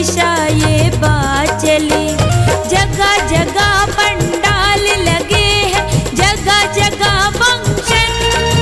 दिशा ये बात चली। जगह जगह पंडाल लगे हैं, जगह जगह फंक्शन।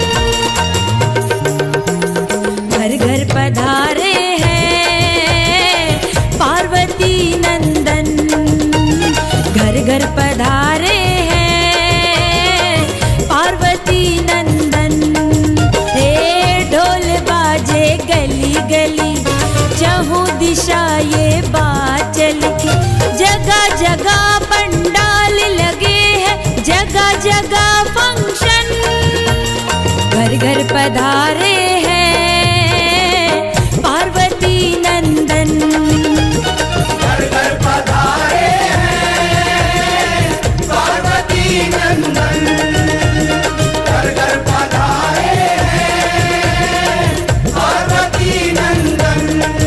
घर घर पधारे हैं पार्वती नंदन, घर घर पधारे हैं पार्वती नंदन। रे ढोल बाजे गली गली, चहुँ दिशा ये बात चली। जगह जगह पंडाल लगे हैं, जगह जगह फंक्शन। घर घर पधारे हैं पार्वती नंदन, घर घर पधारे हैं पार्वती नंदन, घर घर पधारे हैं पार्वती नंदन।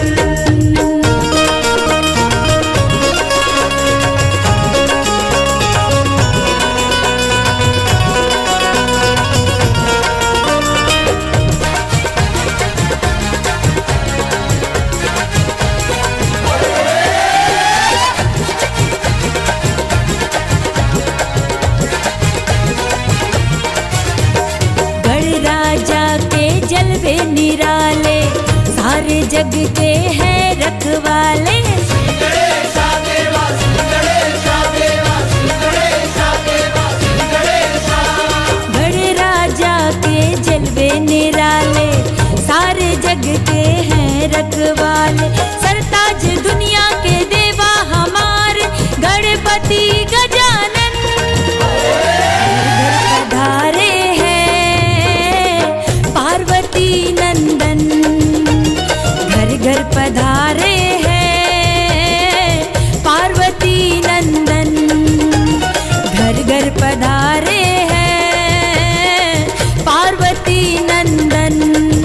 जलवे निराले, सारे जग के हैं रखवाले। बड़े राजा के जलवे निराले, सारे जग के हैं रखवाले। सरताज दुनिया के देवा हमारे गणपति गजानन। पधारे पार्वती नंदन, घर घर पधारे हैं पार्वती नंदन, घर घर पधारे हैं पार्वती नंदन।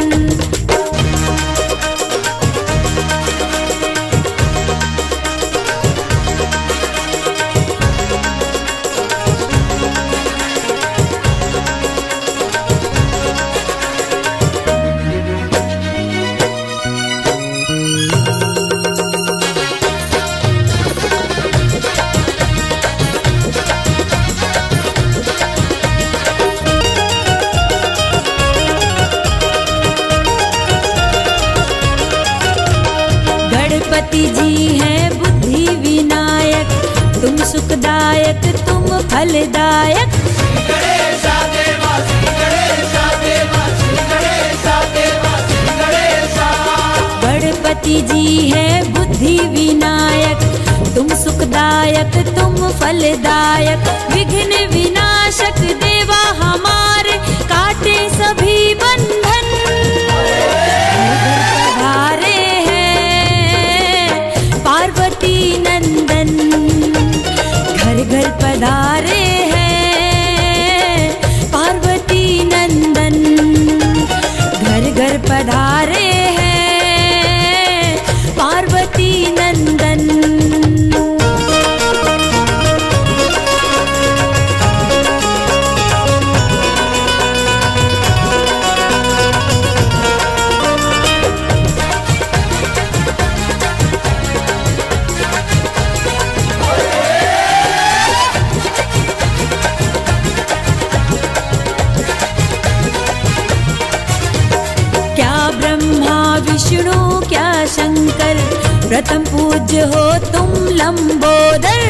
गणपति जी हैं बुद्धि विनायक, तुम सुखदायक तुम फलदायक। गणपति जी हैं बुद्धि विनायक, तुम सुखदायक तुम फलदायक। विघ्न विनाशक देवा हमारे, काटे सभी बंधन। पधारे पार्वती नंदन, घर घर पधारे हैं पार्वती नंदन, घर घर पधारे हैं पार्वती नंदन। विष्णु क्या शंकर, प्रथम पूज्य हो तुम लंबोदर।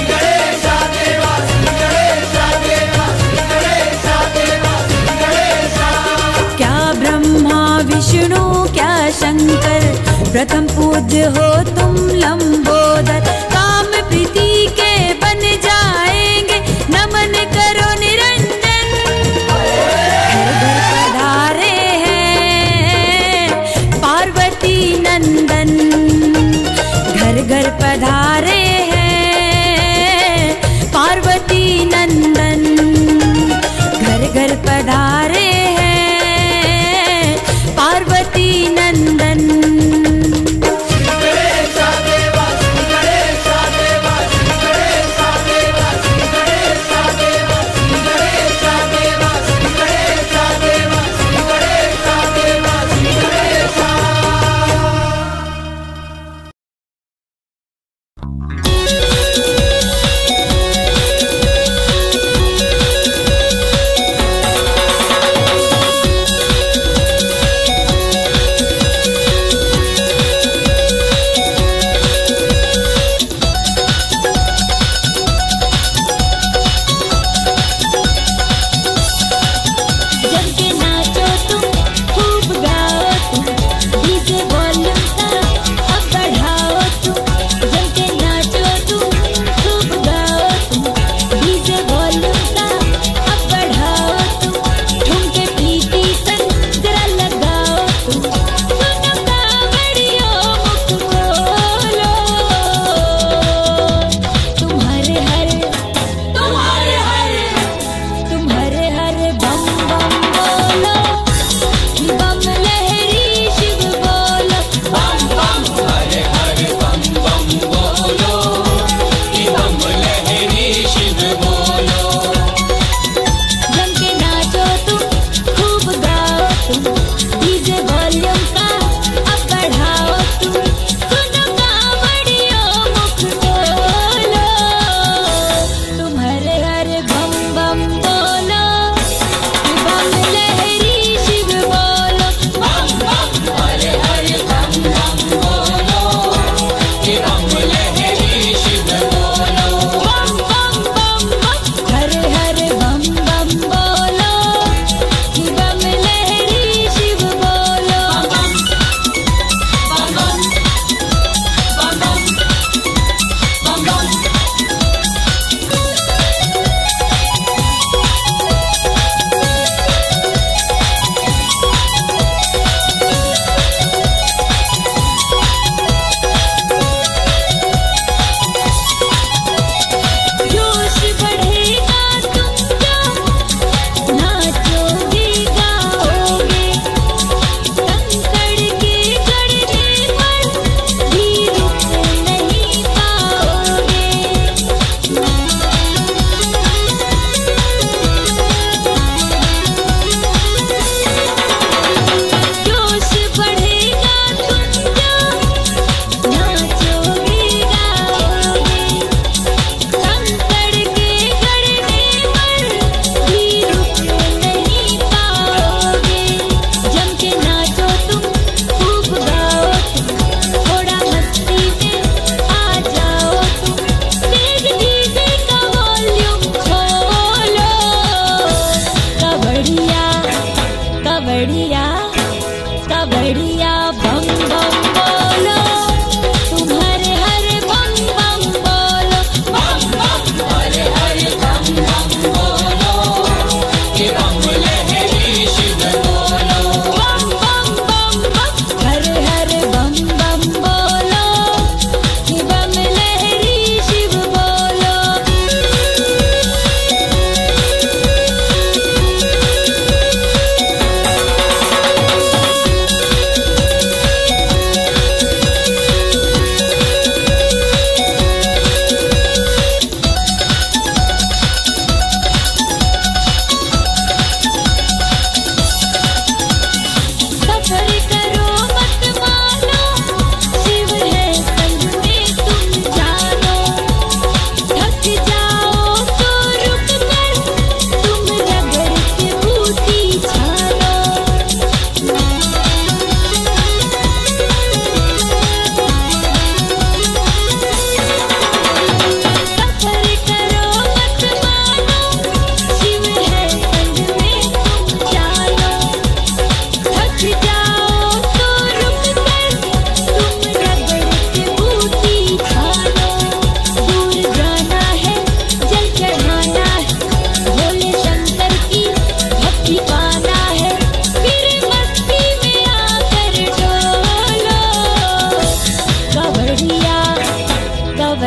क्या ब्रह्मा विष्णु क्या शंकर, प्रथम पूज्य हो तुम लंबोदर। काम प्रीति के बन जाएंगे, नमन करो निरंजन। पधारे पार्वती नंदन, घर घर पधारे हैं पार्वती नंदन, घर घर पधारे हैं पार्वती नंदन। गणेश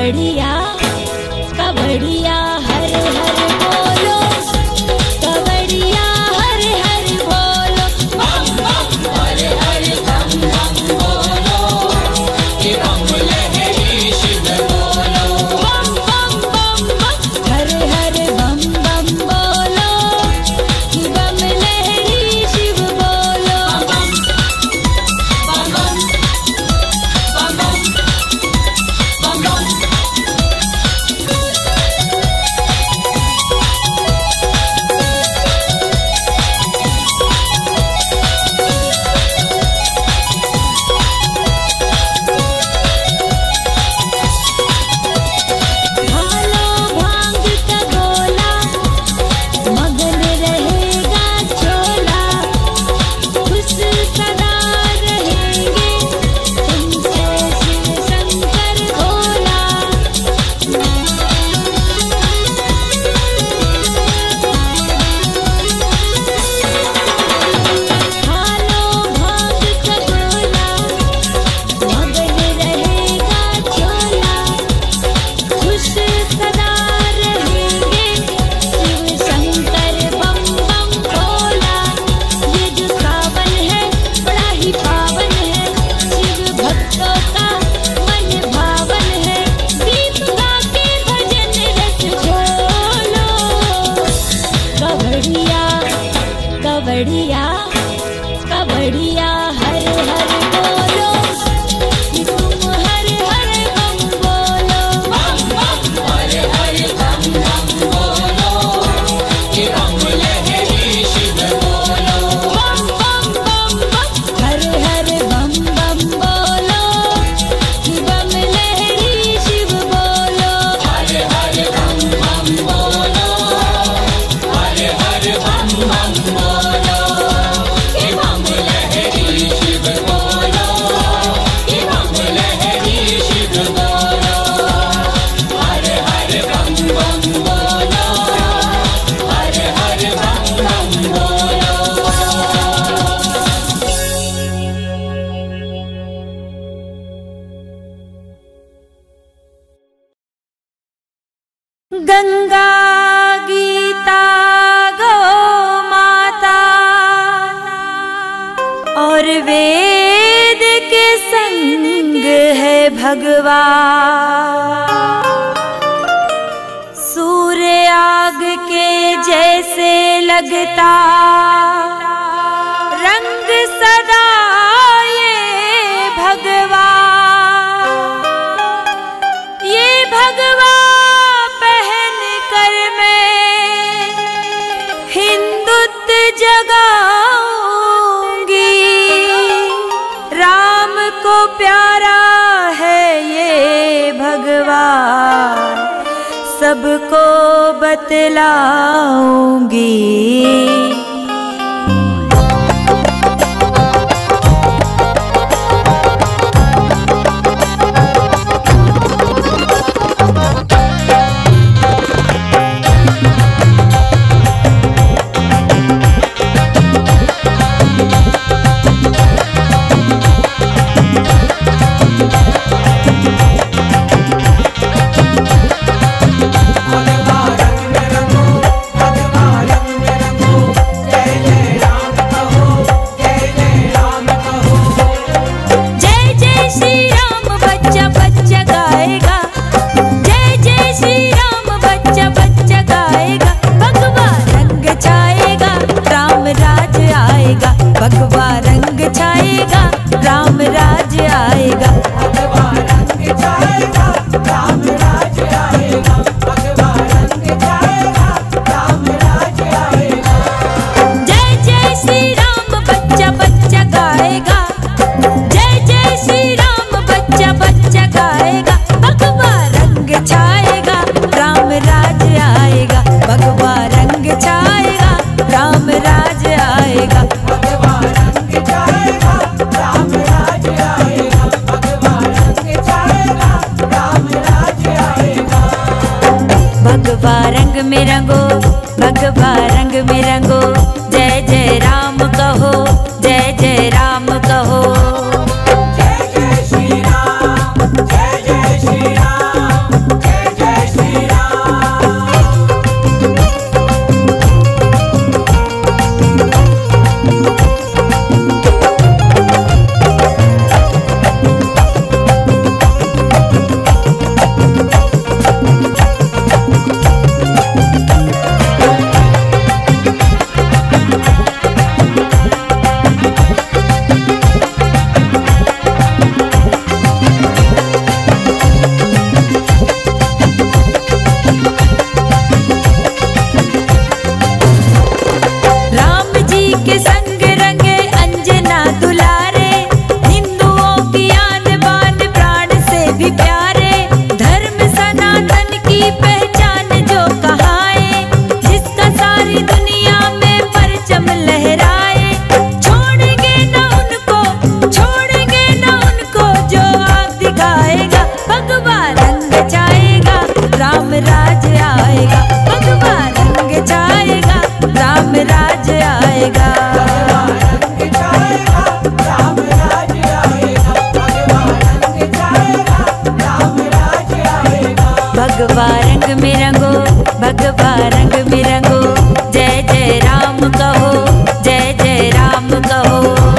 कवड़िया कवड़िया हर हर बोलो, कवड़िया हर हर बोलो, बम बम हर हर बम बम बोलो, कि बम लहरी शिव बोलो। बम बम बम बम हर हर बम बम बोलो, कि बम लहरी शिव बोलो। बम बम बम बम बम बम बम। भालो भांग का गोला, मगन रहेगा चोला, खुश सदा रहेंगे तुमसे शिव शंकर भोला। भालो भांग का गोला, मगन रहेगा चोला, खुश सदा रहेंगे शिव शंकर बम बम भोला। ये जो सावन है बड़ा ही पावन है, शिव भक्तों का मन भावन है, दीप गा के भजन रस झोलो। कवड़िया कवड़िया कवड़िया हर हर बोलो, कि तुम हर हर बम बोलो। बम बम हर हर बम बम बोलो, कि बम लहरी शिव बोलो। बम बम बम बम हर हर बम बम बोलो, कि बम लहरी शिव बोलो। हर हर बम बम बोलो, हर हर बम बम बोलो, कि बम लहरी शिव बोलो, कि बम लहरी शिव बोलो। हर हर बम बम बोलो, हर हर बम बम बोलो। गंगा गीता गो माता और वेद के संग है भगवान, सूर्य आग के जैसे लगता रंग सदा ये भगवान। ये भगवान पहन कर मैं हिंदुत्व जगाऊंगी, राम को प्यारा है ये भगवान, सबको बतलाऊंगी। भगवा रंग छाएगा, राम राज आएगा। भगवा रंग छाएगा, राम राज आएगा। भगवा रंग छाएगा, राम राज आएगा। जय जय श्री राम बच्चा बच्चा गाएगा, जय जय श्री राम बच्चा बच्चा गाएगा। भगवा रंग छाएगा, राम राज आएगा। भगवा रंग छाएगा, राम राज आएगा। भगवा रंग छाएगा, राम राज आएगा। भगवा रंग छाएगा, राम राज आएगा। भगवा रंग में रंगो, भगवा रंग में रंगो, जय जय राम कहो, जय जय राम कहो। जय जय श्री राम, जय जय श्री राम। गाएगा, भगवा रंग छाएगा, राम राज आएगा, भगवा रंग छाएगा, राम राज आएगा। भगवा रंग में रंगो, भगवा रंग में रंगो, जय जय राम कहो, जय जय राम कहो।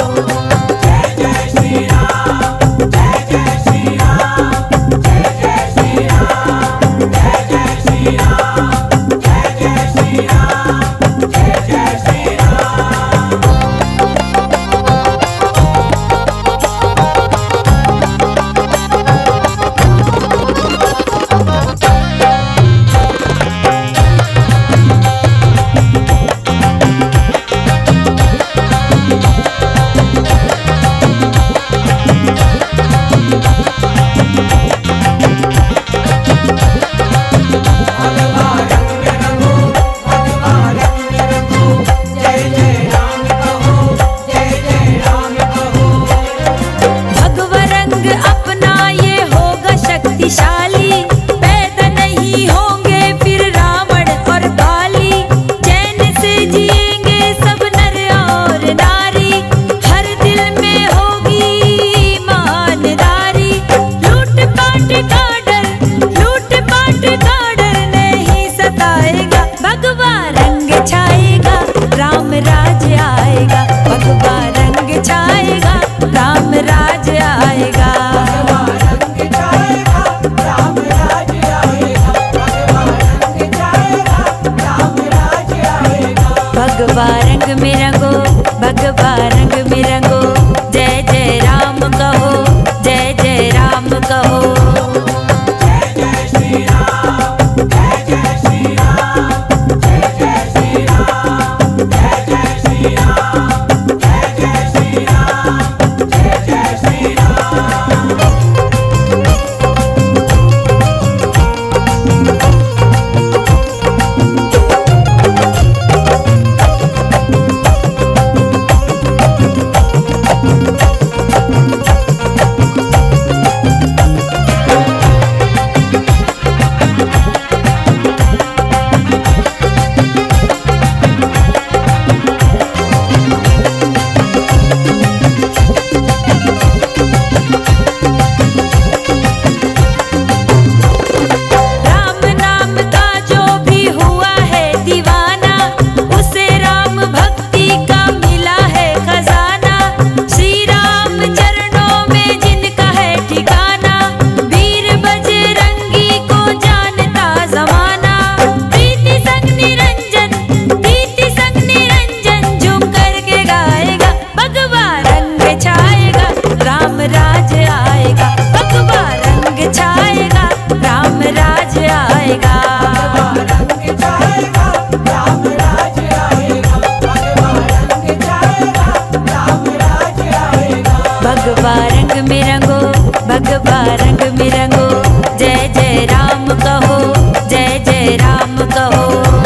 भगवा रंग में रंगो, भगवा रंग में रंगो, जय जय राम कहो, जय जय राम कहो। भगवा रंग में रंगो, भगवा रंग में रंगो, जय जय राम कहो, जय जय राम कहो।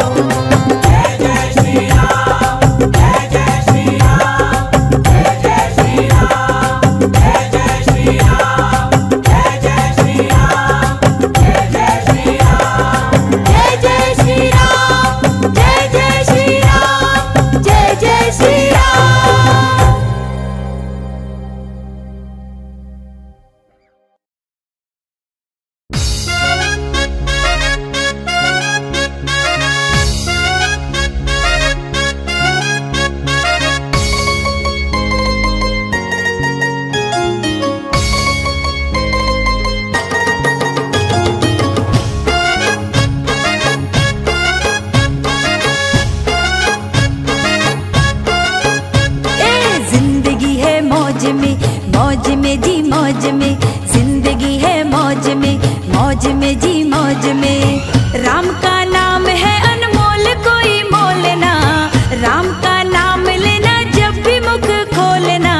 मौज में जी मौज में, जिंदगी है मौज में, मौज में जी मौज में। राम का नाम है अनमोल कोई मोल ना, राम का नाम लेना जब भी मुख खोलना।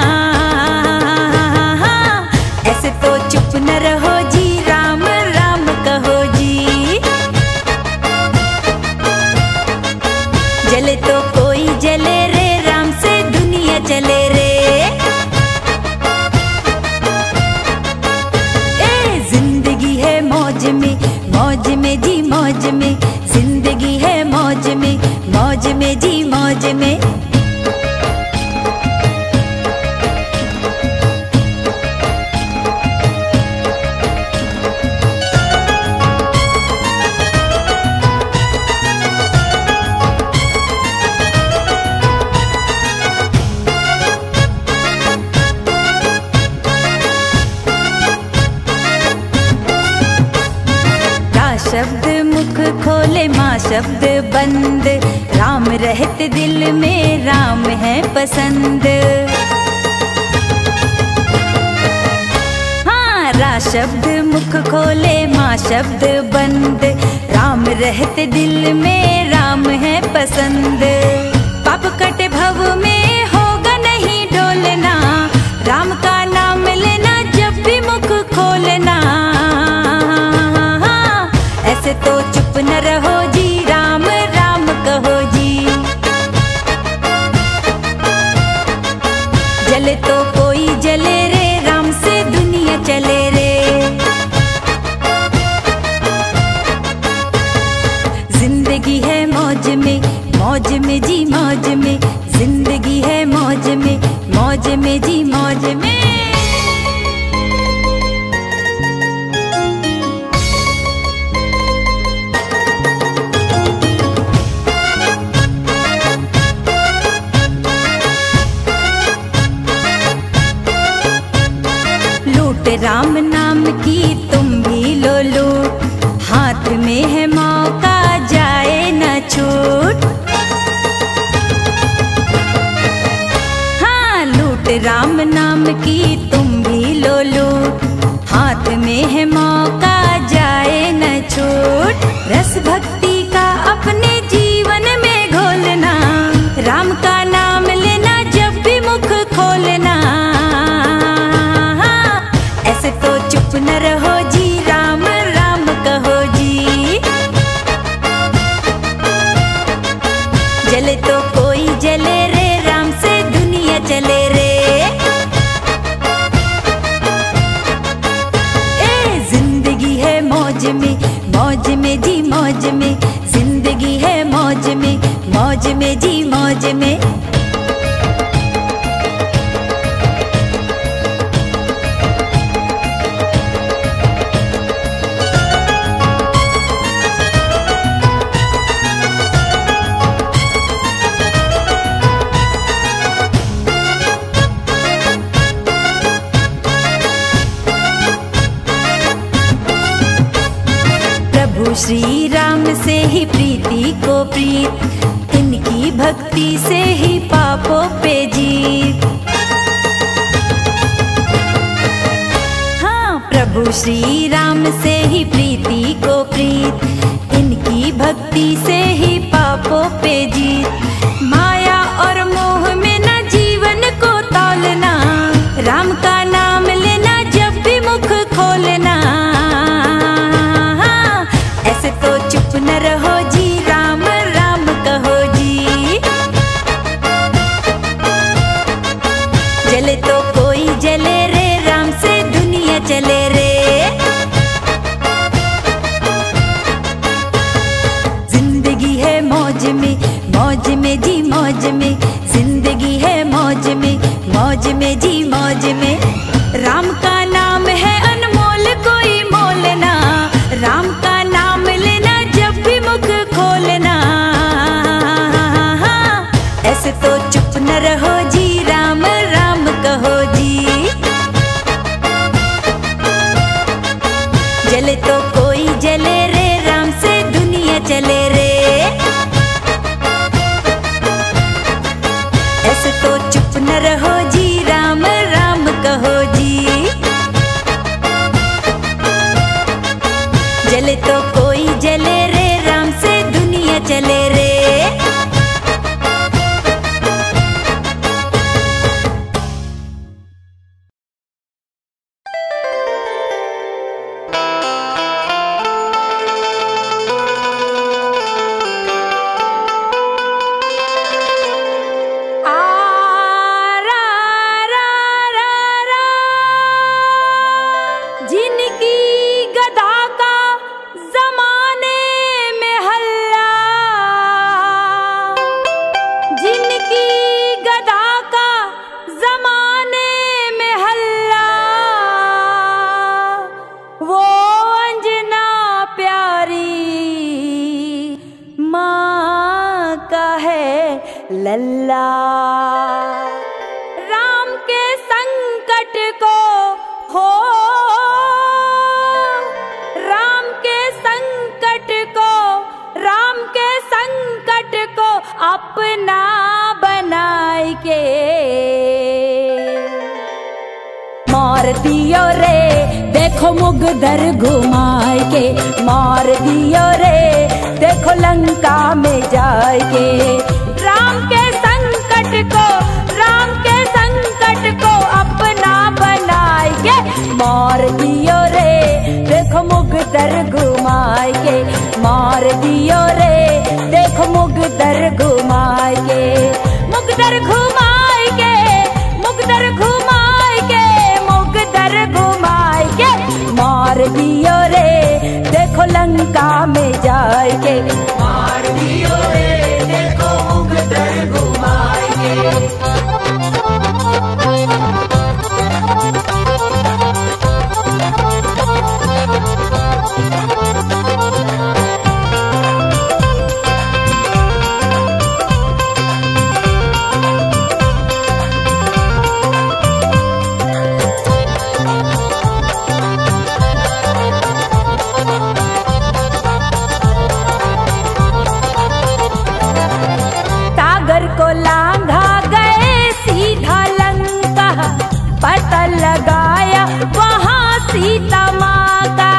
ऐसे तो चुप न रहो जी, राम राम कहो जी। जले तो कोई जले रे, राम से दुनिया चले रे। में, मौज में जी मौज में, जिंदगी है मौज में, मौज में जी मौज में। शब्द मुख खोले माँ शब्द बंद, राम रहते दिल में राम है पसंद। हाँ, रा शब्द मुख खोले माँ शब्द बंद, राम रहते दिल में राम है पसंद। पाप कटे भव में होगा नहीं डोलना, राम का नाम लेना जब भी मुख खोलना। ऐसे तो चुप न रहो जी, राम राम कहो जी। जले तो कोई जले रे, राम से दुनिया चले रे। जिंदगी है मौज में, मौज में जी मौज में, जिंदगी है मौज में, मौज में जी मौज में। राम नाम की तुम भी लो लूट, हाथ में है मौका जाए न छूट। हाँ, लूट राम नाम की तुम भी लो लूट, हाथ में है मौका जाए न छूट। रस भक्ति का अपने जीवन में घोलना, राम का नाम लेना जब भी मुख खोलना। ऐसे तो चुप न रहो जी, राम राम कहो जी। जले तो कोई जले रे, राम से दुनिया चले रे। ए जिंदगी है मौज में, मौज में जी मौज में, जिंदगी है मौज में, मौज में जी मौज में। श्री राम से ही प्रीति को प्रीत, इनकी भक्ति से ही पापों पे जीत। हाँ, प्रभु श्री राम से ही प्रीति को प्रीत, इनकी भक्ति से ही पापों पे जीत। माया और मोह में न जीवन को तौलना, राम का नाम लेना जब भी मुख खोलना। ऐसे तो चुप न रहो जी, राम राम कहो जी। जले तो कोई जले रे, राम से दुनिया चले रे। जिंदगी है मौज में, मौज में जी मौज में, जिंदगी है मौज में, मौज में जी मौज में। राम का नाम है अनमोल कोई मोलना, राम का नाम लेना जब भी मुख खोलना। ऐसे तो चुप न रहो जी, राम राम कहो जी। जले तो कोई जले रे, राम से दुनिया चले रे। ऐसे तो चुप न रहो जी, राम राम कहो जी। जले तो कोई जले रे, राम से दुनिया चले रे। जिनकी गदा का लल्ला। राम के संकट को हो, राम के संकट को, राम के संकट को अपना बनाए के मार दियो रे, देखो मुगदर घुमाए के मार दियो रे, देखो लंका में जाए के। राम के संकट को, राम के संकट को अपना बनाए के मार दियो रे, देखो मुगदर घुमाए के मार दियो रे, देखो मुगदर घुमाए के। मुगदर घुमाए के, मुगदर घुमाए के, मुगदर घुमाए के मार दियो रे, देखो लंका में जाए के मार दियो रे, देखो मुगदर घुमाए के। पता लगाया वहाँ सीता माँ का,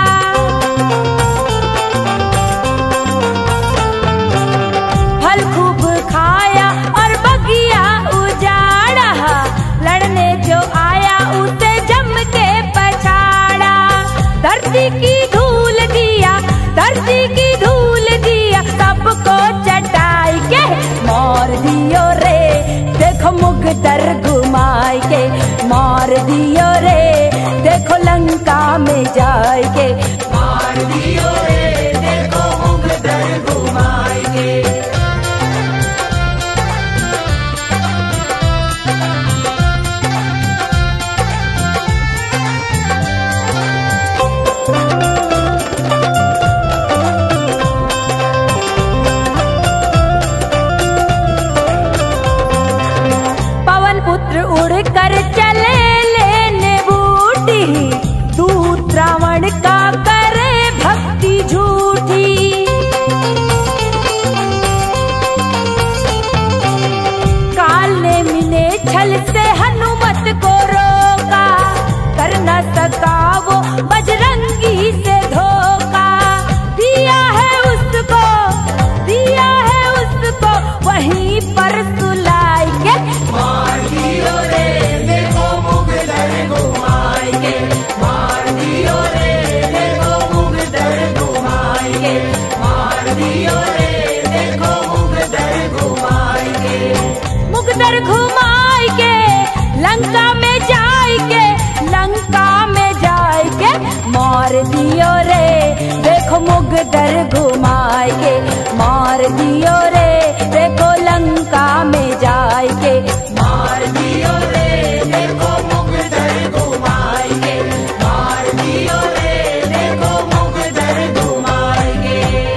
फल खूब खाया और बगिया उजाड़ा, लड़ने जो आया उसे जम के पछाड़ा। धरती की धूल दिया, धरती की धूल दिया, सबको चटाई के मार दियो रे, देखो मुगदर घुमाए के मार दियो रे, देखो लंका में जाए के मार दियो रे, देखो मुगदर घुमाए के। पवन पुत्र उड़कर चले लेने बूटी, दूत रावण का करे भक्ति झूठी। काल ने मिने छल से हनुमत को रोका, कर न सका वो बजरंगी से धोखा। दिया है उसको, दिया है उसको वहीं पर सुलाए के मार दियो रे, देखो मुगदर घुमाए के मार दियो रे, देखो मुगदर घुमाए के मार दियो रे, देखो मुगदर घुमाए के। मुगदर घुमाए के लंका में जाए के, लंका में जाए के मार दियो रे, देखो मुगदर घुमाए के मार दियो रे, देखो लंका में जाए के मार दियो रे, देखो मुगदर घुमाए के मार दियो रे, देखो मुगदर घुमाए के।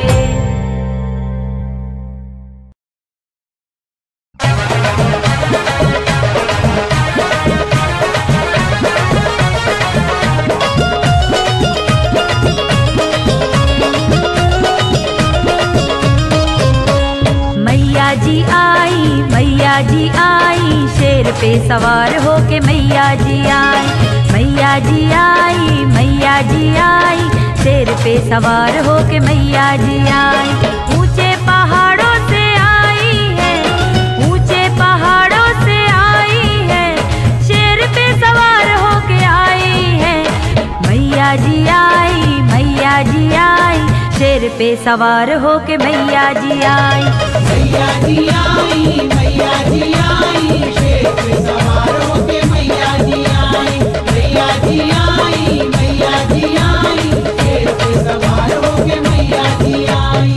मैया जी आई, मैया जी आई, शेर पे सवार होके मैया जी आई। मैया जी आई, मैया जी आई, शेर पे सवार होके मैया जी आई। ऊंचे पहाड़ों से आई है, ऊंचे पहाड़ों से आई है, शेर पे सवार होके आई है। मैया जी आई, मैया जी आई, शेर पे सवार होके मैया जी आई। मैया जी आई, मैया जी आई, शेर पे सवार होके मैया जी आई। मैया जी आई, मैया जी आई, शेर पे सवार होके मैया जी आई।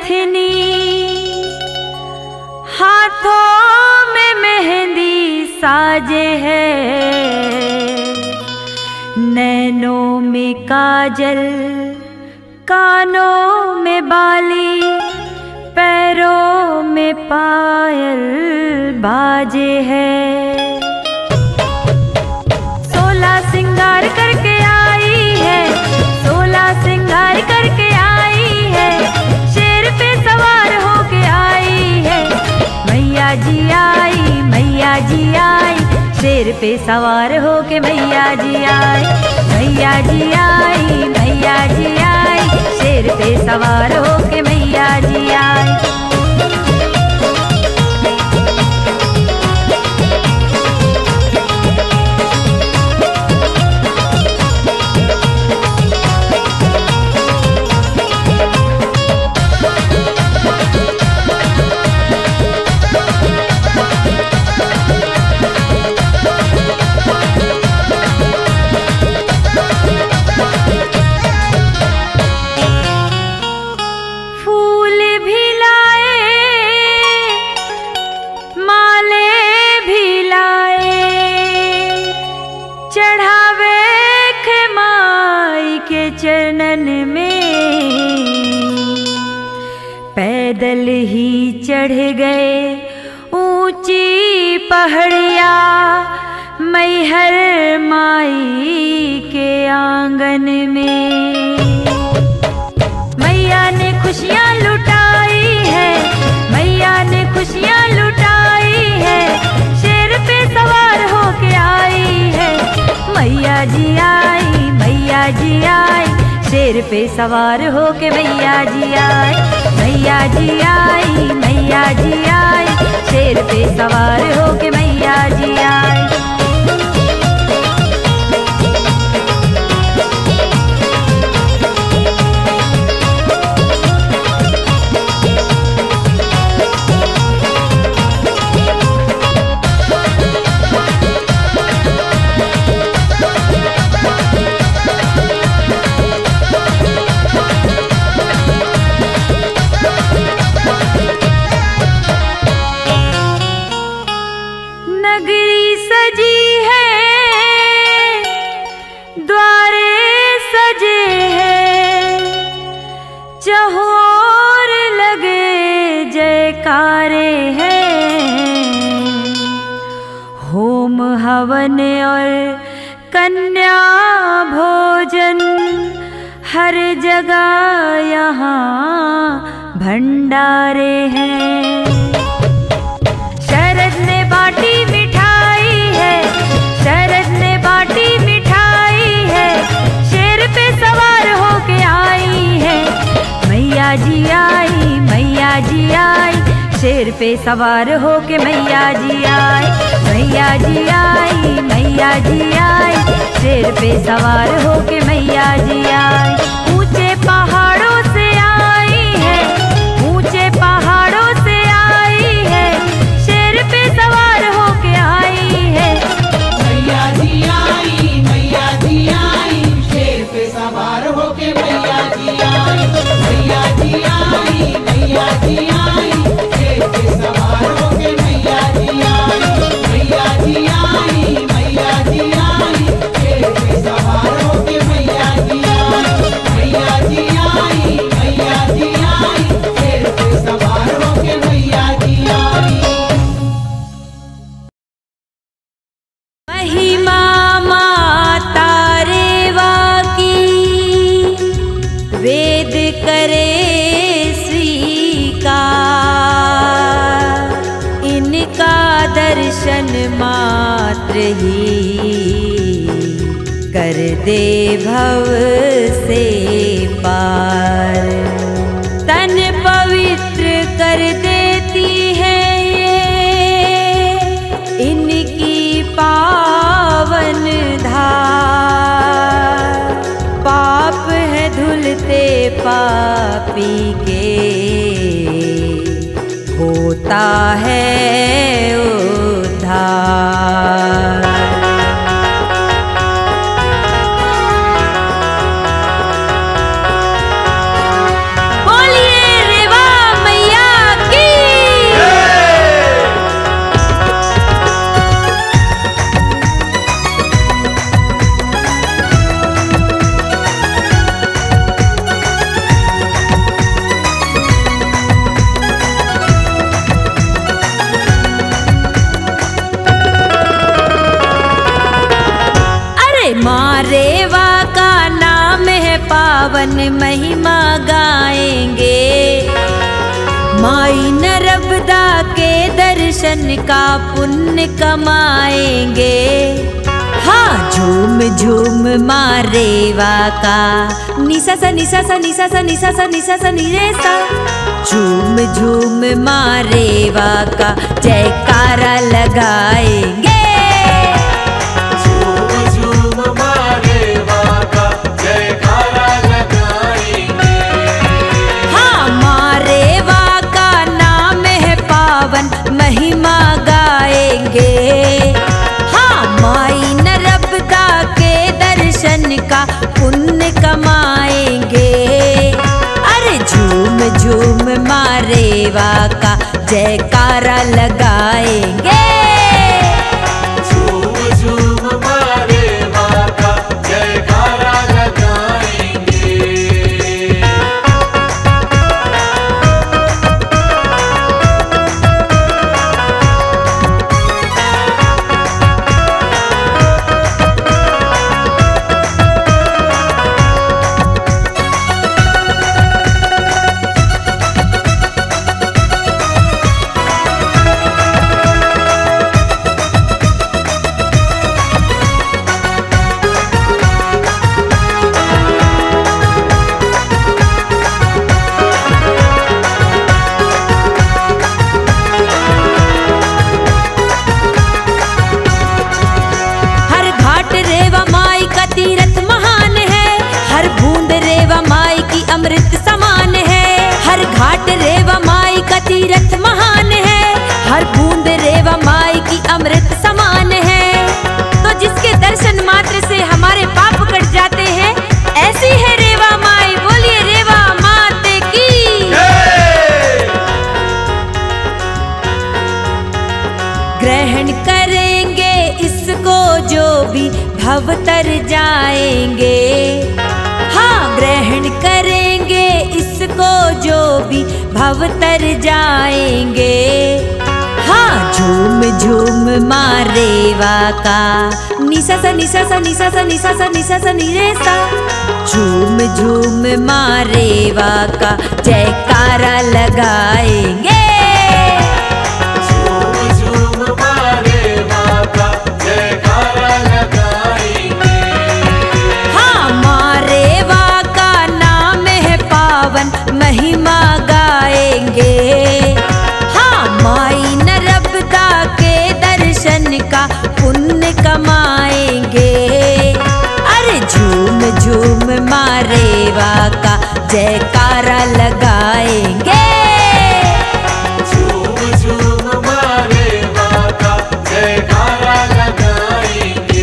नथनी, हाथों में मेहंदी साजे है, नैनों में काजल, कानों में बाली, पैरों में पायल बाजे है। 16 सिंगार करके आई है, 16 सिंगार करके आई है, शेर पे सवार होके आई है। मैया जी आई, मैया जी आई, शेर पे सवार होके मैया जी आई। मैया जी आई, मैया जी आई, शेर पे सवार होके मैया जी आई। चरणन में पैदल ही चढ़ गए ऊंची पहाड़िया, मैहर माई के आंगन में। मैया ने खुशियाँ लुटाई है, मैया ने खुशियाँ लुटाई है, शेर पे सवार होके आई है। मैया जी आई, मैया जी आई, शेर पे सवार होके मैया जी आई। मैया जी आई, मैया जी आई, शेर पे सवार होके मैया जी आई। चहोर लगे जयकारे हैं, होम हवन और कन्या भोजन, हर जगह यहाँ भंडारे हैं। शरद ने बाटी मिठाई है, शरद ने बाटी मिठाई है, शेर पे सवार होके आई है। मैया जी आई, मैया जी आई, शेर पे सवार होके मैया जी आई। मैया जी आई, मैया जी आई, शेर पे सवार होके मैया जी आई। ऊंचे पहाड़ों से आई है, ऊंचे पहाड़ों से आई है, शेर पे सवार होके आई है। मैया जी आई, मैया जी आई, शेर पे सवार होके मैया जी आई। मैया जी आई, मैया जी आई, शेर पे सवार होके मैया जी आई। मैया जी आई, मैया जी आई, शेर पे सवार होके मैया जी आई। मैया जी आई, मैया जी आई, शेर पे सवार होके मैया जी आई। महिमा माता रेवा की, वेद करे स्वीकार, इनका दर्शन मात्र ही कर दे भव से पार। तन पवित्र कर देती है ये इनकी पावन धार। पाप है धुलते पापी के, होता है उद्धार। बोलिए रेवा पावन महिमा गाएंगे। माई नर्मदा के दर्शन का पुण्य कमाएंगे। हाँ झूम झूम माँ रेवा का निसा सा निसा सा निसा सा निसा सा निसा सा निरे सा। झूम झूम माँ रेवा का जयकारा लगाएंगे। झूम झूम माँ रेवा का जयकारा लगाएंगे। हाँ माँ रेवा का नाम है पावन महिमा गाएंगे। माई नर्मदा के दर्शन का पुण्य कमाएंगे। अरे झूम झूम माँ रेवा का जयकारा लगाएंगे। झूम झूम माँ रेवा का जयकारा लगाएंगे। अमृत समान है हर घाट रेवा माई का तीरथ महान है। हर बूंद रेवा माई की अमृत समान है। तो जिसके दर्शन मात्र से हमारे पाप कट जाते हैं, ऐसी है रेवा माई। बोलिए रेवा माते की। ग्रहण करेंगे इसको जो भी भव तर जाएंगे। हाँ ग्रहण करेंगे इसको जो भी भव तर जाएंगे। हाँ झूम झूम माँ रेवा का निसा सा निसा सा निसा सा निसा सा निसा सा निरे सा। झूम झूम माँ रेवा का जयकारा लगाएंगे। झूम झूम माँ रेवा का जयकारा लगाएंगे। हाँ माँ रेवा का नाम है पावन महिमा गाएंगे। हाँ माई नर्मदा के दर्शन का पुण्य कमाएंगे। अरे झूम झूम माँ रेवा का जयकारा लगाएंगे। झूम झूम माँ रेवा का जयकारा लगाएंगे।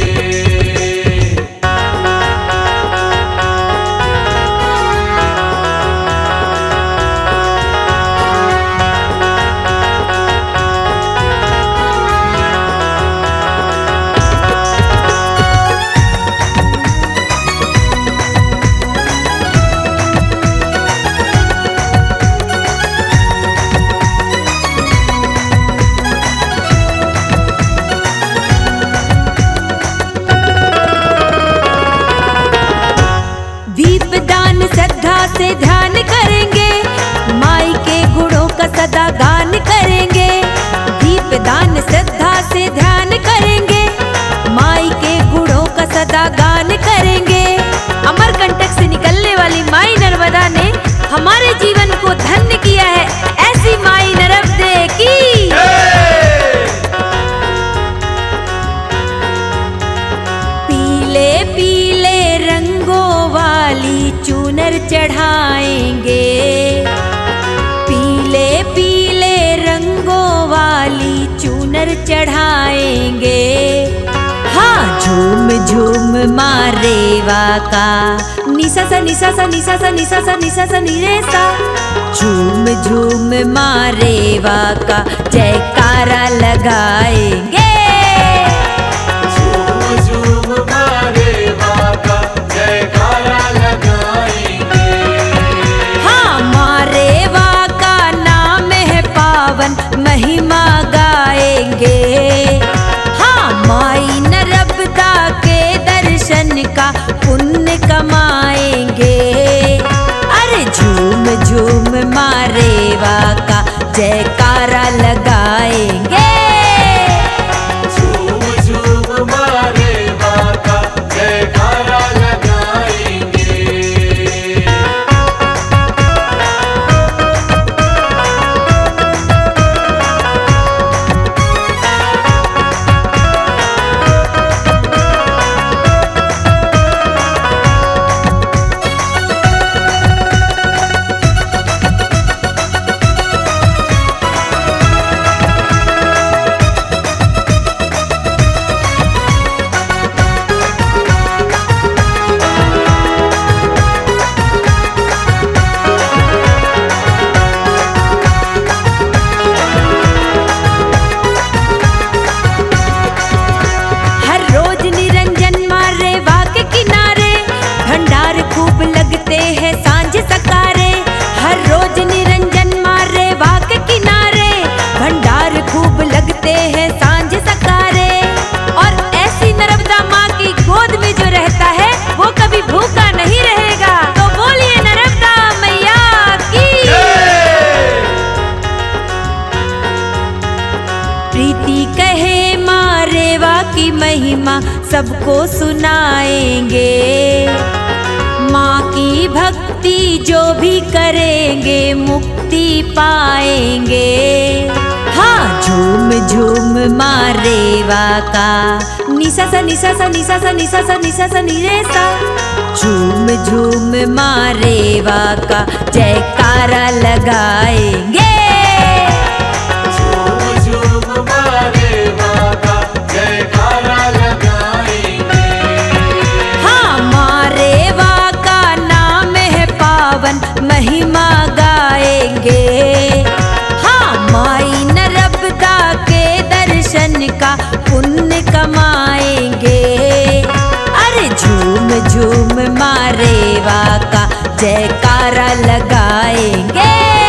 दीपदान श्रद्धा से ध्यान करेंगे। माई के गुणों का सदा गान करेंगे। दीपदान श्रद्धा से ध्यान करेंगे। माई के गुणों का सदा गान करेंगे। अमरकंटक से निकलने वाली माई नर्मदा ने हमारे जीवन को धन्य किया है। ऐसी माई नर्मदे की। पीले पीले रंगों वाली चूनर चढ़ाएंगे। पीले पीले रंगों वाली चूनर चढ़ाएंगे। हाँ झूम झूम माँ रेवा का निसा सा निसा सा निसा सा निसा सा निसा सा निरे सा। झूम झूम माँ रेवा का जयकारा लगाएंगे। झूम झूम माँ रेवा का जयकारा लगाएंगे। हाँ माँ रेवा का नाम है पावन महिमा गाएंगे। हाँ माई नर्मदा के दर्शन का पुण्य कमाएंगे। सबको सुनाएंगे। माँ की भक्ति जो भी करेंगे मुक्ति पाएंगे। हाँ झूम झूम माँ रेवा का निसा सा निसा सा निसा सा निसा सा निसा सा निरे सा। झूम झूम माँ रेवा का जयकारा लगाएंगे। झूम झूम माँ रेवा का जयकारा लगाएंगे। हाँ माँ रेवा का नाम है पावन महिमा गाएंगे। हाँ माई नर्मदा के दर्शन का पुण्य कमाएंगे। अरे झूम झूम माँ रेवा का जयकारा लगाएंगे।